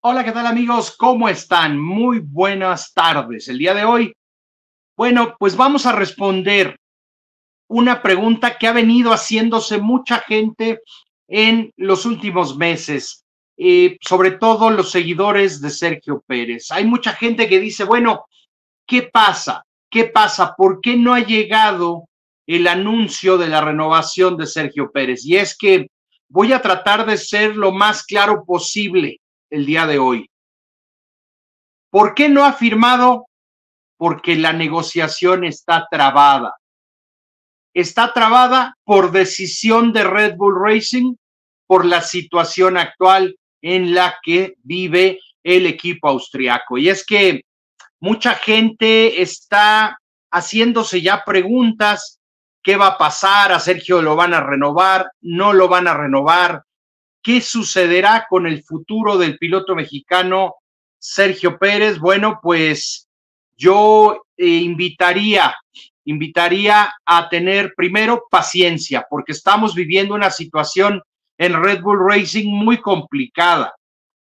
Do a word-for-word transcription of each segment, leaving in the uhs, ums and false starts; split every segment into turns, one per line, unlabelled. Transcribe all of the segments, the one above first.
Hola, ¿qué tal amigos? ¿Cómo están? Muy buenas tardes. El día de hoy, bueno, pues vamos a responder una pregunta que ha venido haciéndose mucha gente en los últimos meses, eh, sobre todo los seguidores de Sergio Pérez. Hay mucha gente que dice, bueno, ¿qué pasa? ¿Qué pasa? ¿Por qué no ha llegado el anuncio de la renovación de Sergio Pérez? Y es que voy a tratar de ser lo más claro posible el día de hoy. ¿Por qué no ha firmado? Porque la negociación está trabada. Está trabada por decisión de Red Bull Racing, por la situación actual en la que vive el equipo austriaco. Y es que mucha gente está haciéndose ya preguntas. ¿Qué va a pasar? ¿A Sergio lo van a renovar? ¿No lo van a renovar? ¿Qué sucederá con el futuro del piloto mexicano Sergio Pérez? Bueno, pues yo eh, invitaría, invitaría a tener primero paciencia, porque estamos viviendo una situación en Red Bull Racing muy complicada.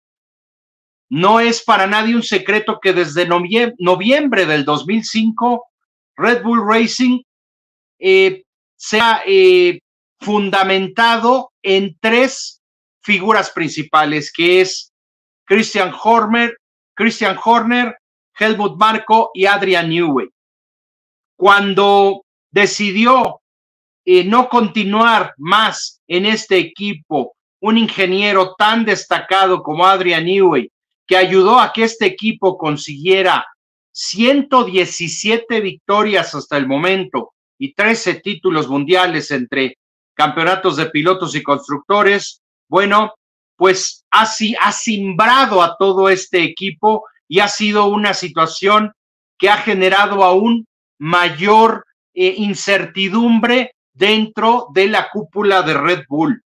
No es para nadie un secreto que desde novie noviembre del dos mil cinco Red Bull Racing eh, se ha eh, fundamentado en tres figuras principales, que es Christian Horner, Christian Horner, Helmut Marko y Adrian Newey. Cuando decidió eh, no continuar más en este equipo, un ingeniero tan destacado como Adrian Newey, que ayudó a que este equipo consiguiera ciento diecisiete victorias hasta el momento y trece títulos mundiales entre campeonatos de pilotos y constructores, bueno, pues ha, ha simbrado a todo este equipo y ha sido una situación que ha generado aún mayor eh, incertidumbre dentro de la cúpula de Red Bull.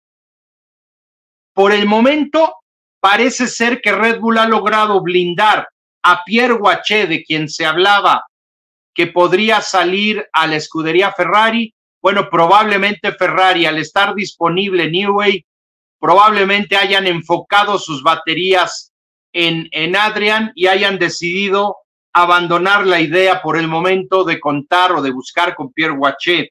Por el momento, parece ser que Red Bull ha logrado blindar a Pierre Waché, de quien se hablaba que podría salir a la escudería Ferrari. Bueno, probablemente Ferrari, al estar disponible Newey, probablemente hayan enfocado sus baterías en, en Adrian y hayan decidido abandonar la idea por el momento de contar o de buscar con Pierre Waché.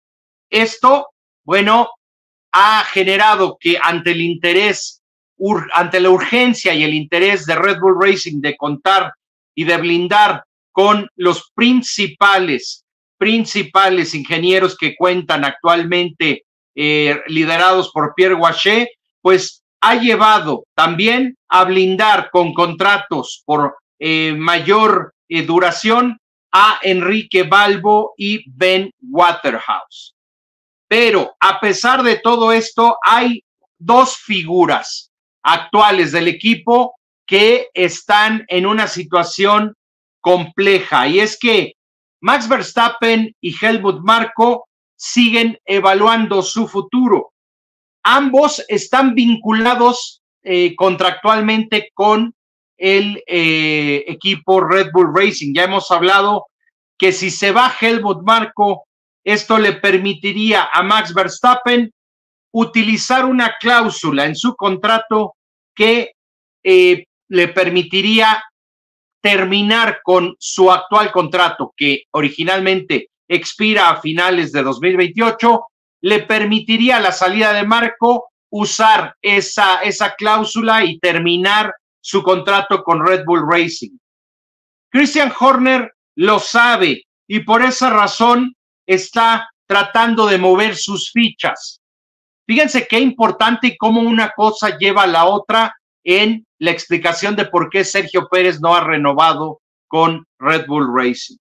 Esto, bueno, ha generado que ante el interés, ur, ante la urgencia y el interés de Red Bull Racing de contar y de blindar con los principales, principales ingenieros que cuentan actualmente eh, liderados por Pierre Waché, pues ha llevado también a blindar con contratos por eh, mayor eh, duración a Enrique Balbo y Ben Waterhouse. Pero a pesar de todo esto, hay dos figuras actuales del equipo que están en una situación compleja, y es que Max Verstappen y Helmut Marko siguen evaluando su futuro. Ambos están vinculados eh, contractualmente con el eh, equipo Red Bull Racing. Ya hemos hablado que si se va Helmut Marko, esto le permitiría a Max Verstappen utilizar una cláusula en su contrato que eh, le permitiría terminar con su actual contrato, que originalmente expira a finales de dos mil veintiocho, le permitiría a la salida de Marko usar esa, esa cláusula y terminar su contrato con Red Bull Racing. Christian Horner lo sabe y por esa razón está tratando de mover sus fichas. Fíjense qué importante y cómo una cosa lleva a la otra en la explicación de por qué Sergio Pérez no ha renovado con Red Bull Racing.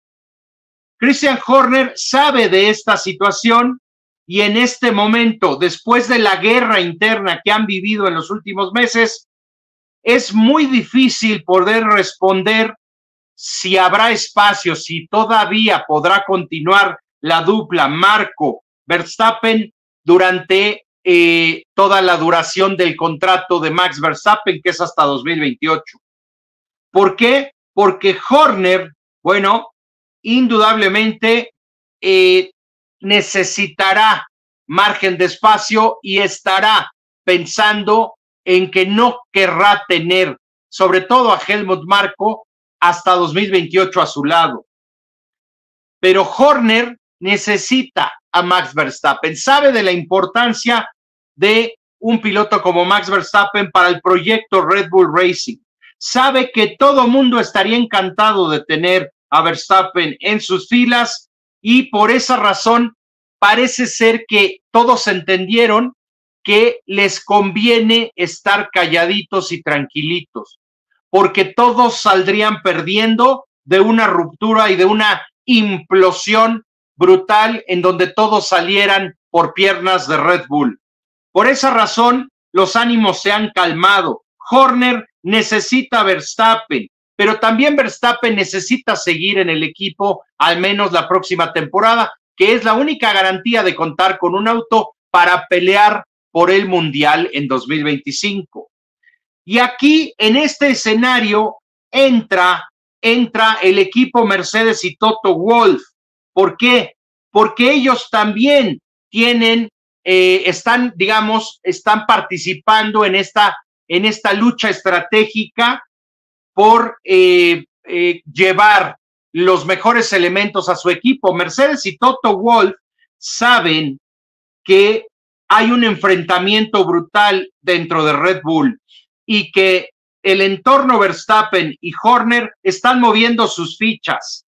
Christian Horner sabe de esta situación y en este momento, después de la guerra interna que han vivido en los últimos meses, es muy difícil poder responder si habrá espacio, si todavía podrá continuar la dupla Marko-Verstappen durante eh, toda la duración del contrato de Max Verstappen, que es hasta dos mil veintiocho. ¿Por qué? Porque Horner, bueno, indudablemente eh, necesitará margen de espacio y estará pensando en que no querrá tener sobre todo a Helmut Marko, hasta dos mil veintiocho a su lado. Pero Horner necesita a Max Verstappen, sabe de la importancia de un piloto como Max Verstappen para el proyecto Red Bull Racing. Sabe que todo mundo estaría encantado de tener a Verstappen en sus filas y por esa razón parece ser que todos entendieron que les conviene estar calladitos y tranquilitos, porque todos saldrían perdiendo de una ruptura y de una implosión brutal en donde todos salieran por piernas de Red Bull. Por esa razón, los ánimos se han calmado. Horner necesita a Verstappen, pero también Verstappen necesita seguir en el equipo al menos la próxima temporada, que es la única garantía de contar con un auto para pelear por el Mundial en dos mil veinticinco. Y aquí, en este escenario, entra, entra el equipo Mercedes y Toto Wolff. ¿Por qué? Porque ellos también tienen, eh, están, digamos, están participando en esta, en esta lucha estratégica por eh, eh, llevar los mejores elementos a su equipo. Mercedes y Toto Wolff saben que hay un enfrentamiento brutal dentro de Red Bull y que el entorno Verstappen y Horner están moviendo sus fichas.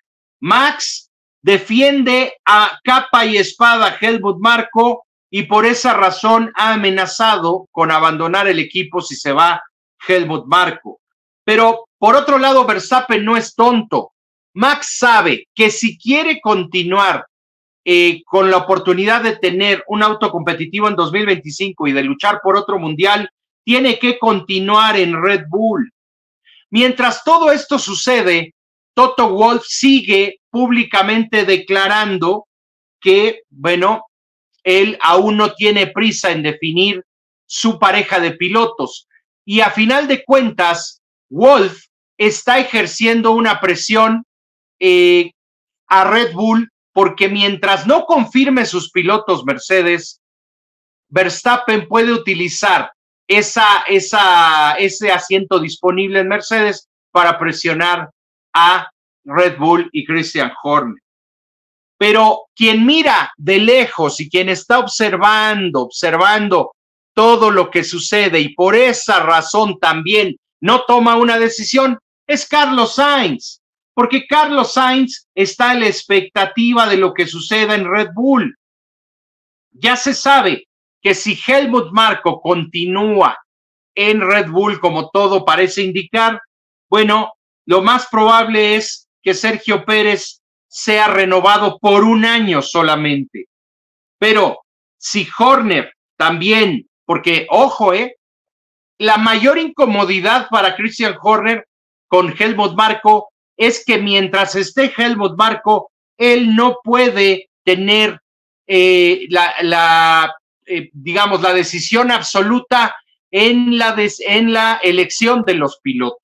Max defiende a capa y espada a Helmut Marko y por esa razón ha amenazado con abandonar el equipo si se va Helmut Marko. Pero por otro lado, Verstappen no es tonto. Max sabe que si quiere continuar eh, con la oportunidad de tener un auto competitivo en dos mil veinticinco y de luchar por otro mundial, tiene que continuar en Red Bull. Mientras todo esto sucede, Toto Wolff sigue públicamente declarando que, bueno, él aún no tiene prisa en definir su pareja de pilotos. Y a final de cuentas, Wolff está ejerciendo una presión eh, a Red Bull porque mientras no confirme sus pilotos Mercedes, Verstappen puede utilizar esa, esa, ese asiento disponible en Mercedes para presionar a Red Bull y Christian Horner. Pero quien mira de lejos y quien está observando, observando todo lo que sucede y por esa razón también no toma una decisión, es Carlos Sainz, porque Carlos Sainz está en la expectativa de lo que suceda en Red Bull. Ya se sabe que si Helmut Marko continúa en Red Bull como todo parece indicar, bueno, lo más probable es que Sergio Pérez sea renovado por un año solamente. Pero si Horner también, porque ojo, eh, la mayor incomodidad para Christian Horner con Helmut Marko es que mientras esté Helmut Marko, él no puede tener eh, la, la eh, digamos, la decisión absoluta en la, des, en la elección de los pilotos.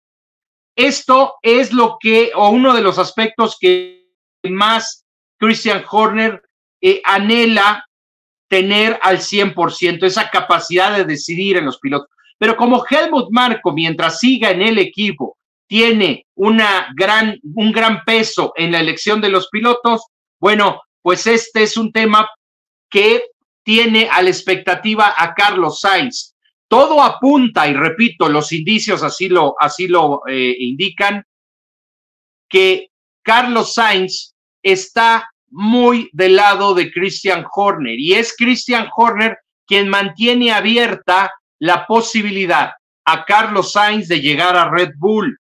Esto es lo que, o uno de los aspectos que más Christian Horner eh, anhela tener al cien por ciento, esa capacidad de decidir en los pilotos. Pero como Helmut Marko, mientras siga en el equipo, tiene una gran, un gran peso en la elección de los pilotos, bueno, pues este es un tema que tiene a la expectativa a Carlos Sainz. Todo apunta, y repito, los indicios así lo, así lo eh, indican, que Carlos Sainz está muy del lado de Christian Horner, y es Christian Horner quien mantiene abierta la posibilidad a Carlos Sainz de llegar a Red Bull.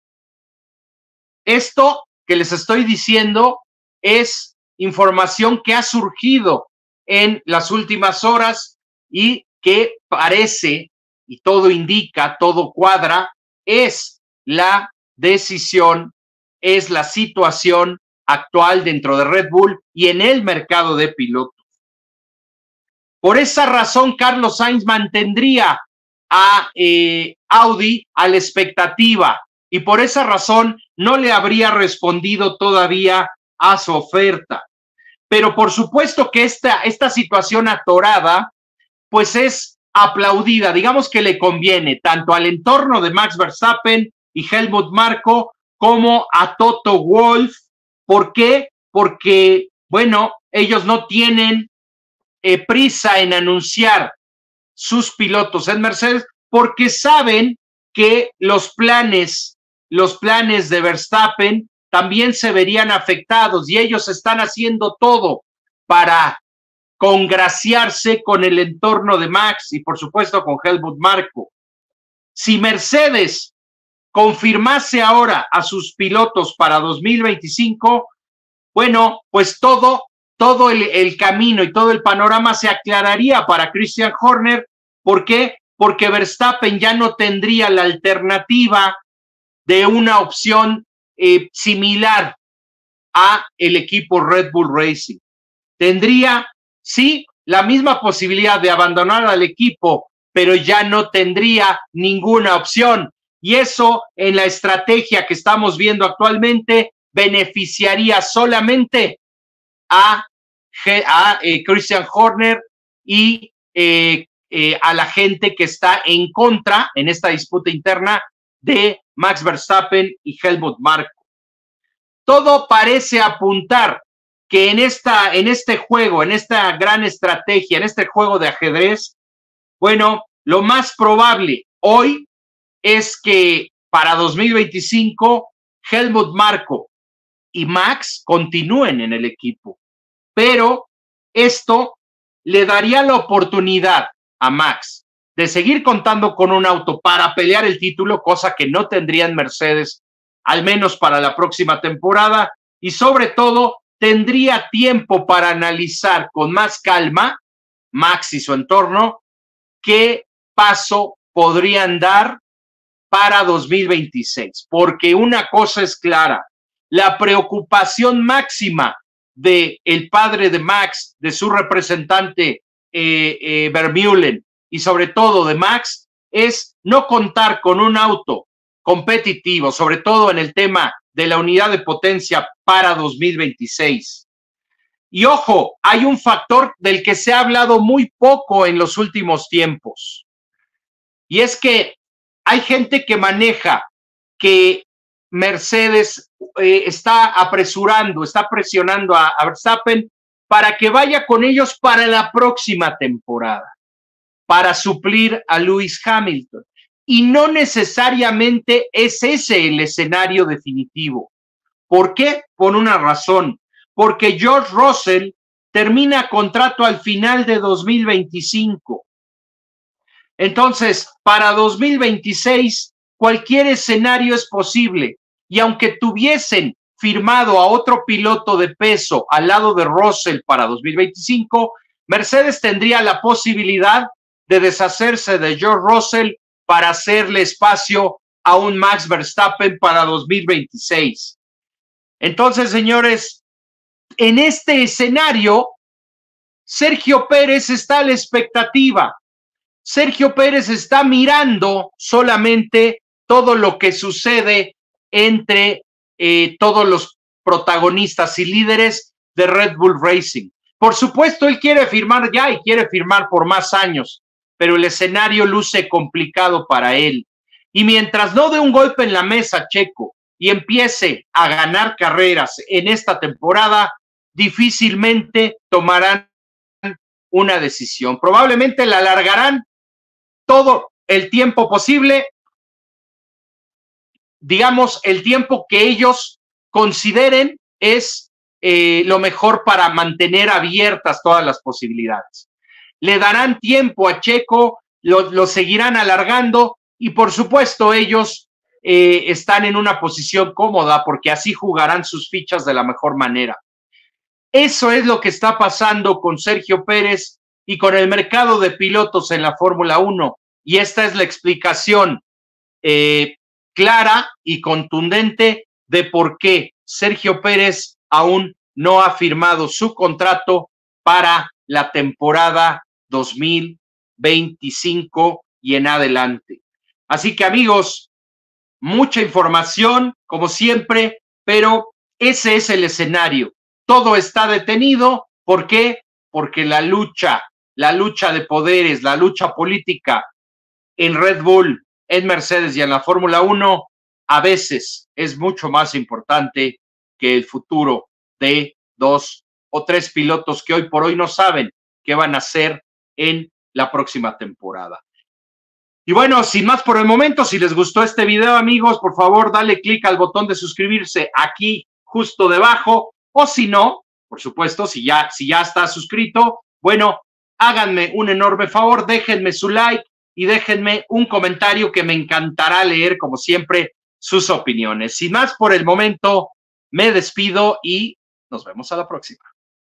Esto que les estoy diciendo es información que ha surgido en las últimas horas y que parece, y todo indica, todo cuadra, es la decisión, es la situación actual dentro de Red Bull y en el mercado de pilotos. Por esa razón, Carlos Sainz mantendría a eh, Audi a la expectativa y por esa razón no le habría respondido todavía a su oferta. Pero por supuesto que esta, esta situación atorada, pues es aplaudida, digamos que le conviene tanto al entorno de Max Verstappen y Helmut Marko como a Toto Wolff. ¿Por qué? Porque, bueno, ellos no tienen eh, prisa en anunciar sus pilotos en Mercedes porque saben que los planes, los planes de Verstappen también se verían afectados y ellos están haciendo todo para congraciarse con el entorno de Max y por supuesto con Helmut Marko. Si Mercedes confirmase ahora a sus pilotos para dos mil veinticinco, bueno, pues todo, todo el, el camino y todo el panorama se aclararía para Christian Horner. ¿Por qué? Porque Verstappen ya no tendría la alternativa de una opción eh, similar a el equipo Red Bull Racing. Tendría, sí, la misma posibilidad de abandonar al equipo, pero ya no tendría ninguna opción. Y eso, en la estrategia que estamos viendo actualmente, beneficiaría solamente a, a eh, Christian Horner y eh, eh, a la gente que está en contra, en esta disputa interna, de Max Verstappen y Helmut Marko. Todo parece apuntar que en, esta, en este juego, en esta gran estrategia, en este juego de ajedrez, bueno, lo más probable hoy es que para dos mil veinticinco Helmut Marko y Max continúen en el equipo, pero esto le daría la oportunidad a Max de seguir contando con un auto para pelear el título, cosa que no tendrían Mercedes, al menos para la próxima temporada, y sobre todo tendría tiempo para analizar con más calma Max y su entorno qué paso podrían dar para dos mil veintiséis, porque una cosa es clara, la preocupación máxima de el padre de Max, de su representante eh, eh, Vermeulen y sobre todo de Max, es no contar con un auto competitivo, sobre todo en el tema de la unidad de potencia para dos mil veintiséis. Y ojo, hay un factor del que se ha hablado muy poco en los últimos tiempos, y es que hay gente que maneja que Mercedes eh, está apresurando, está presionando a, a Verstappen para que vaya con ellos para la próxima temporada, para suplir a Lewis Hamilton. Y no necesariamente es ese el escenario definitivo. ¿Por qué? Por una razón. Porque George Russell termina contrato al final de dos mil veinticinco. Entonces, para dos mil veintiséis, cualquier escenario es posible. Y aunque tuviesen firmado a otro piloto de peso al lado de Russell para dos mil veinticinco, Mercedes tendría la posibilidad de deshacerse de George Russell para hacerle espacio a un Max Verstappen para dos mil veintiséis. Entonces, señores, en este escenario, Sergio Pérez está a la expectativa. Sergio Pérez está mirando solamente todo lo que sucede entre eh, todos los protagonistas y líderes de Red Bull Racing. Por supuesto, él quiere firmar ya y quiere firmar por más años, pero el escenario luce complicado para él. Y mientras no dé un golpe en la mesa, Checo, y empiece a ganar carreras en esta temporada, difícilmente tomarán una decisión. Probablemente la alargarán todo el tiempo posible, digamos, el tiempo que ellos consideren es eh, lo mejor para mantener abiertas todas las posibilidades. Le darán tiempo a Checo, lo, lo seguirán alargando y por supuesto ellos eh, están en una posición cómoda porque así jugarán sus fichas de la mejor manera. Eso es lo que está pasando con Sergio Pérez y con el mercado de pilotos en la Fórmula uno. Y esta es la explicación eh, clara y contundente de por qué Sergio Pérez aún no ha firmado su contrato para la temporada dos mil veinticinco y en adelante. Así que, amigos, mucha información, como siempre, pero ese es el escenario. Todo está detenido. ¿Por qué? Porque la lucha la lucha de poderes, la lucha política en Red Bull, en Mercedes y en la Fórmula uno, a veces es mucho más importante que el futuro de dos o tres pilotos que hoy por hoy no saben qué van a hacer en la próxima temporada. Y bueno, sin más por el momento, si les gustó este video, amigos, por favor, dale clic al botón de suscribirse aquí justo debajo, o si no, por supuesto, si ya, si ya está suscrito, bueno, háganme un enorme favor, déjenme su like y déjenme un comentario que me encantará leer, como siempre, sus opiniones. Sin más por el momento, me despido y nos vemos a la próxima.